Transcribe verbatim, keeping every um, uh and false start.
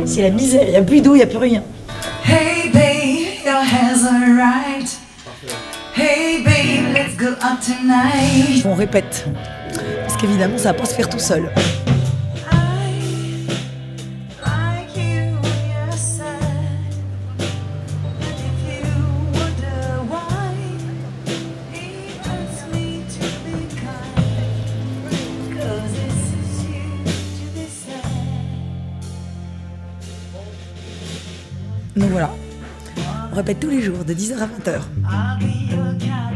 C'est la misère, il n'y a plus d'eau, il n'y a plus rien. Hey babe, your hair's alright. Hey babe, let's go out tonight. On répète, parce qu'évidemment ça va pas se faire tout seul. Donc voilà, on répète tous les jours de dix heures à vingt heures.